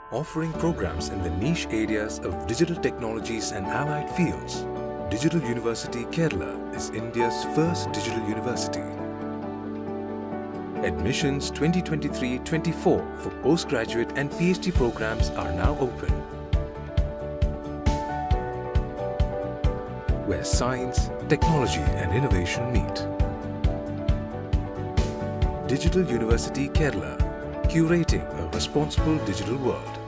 Offering programs in the niche areas of digital technologies and allied fields, Digital University Kerala is India's first digital university. Admissions 2023-24 for postgraduate and PhD programs are now open, where science, technology and innovation meet. Digital University Kerala, curating a responsible digital world.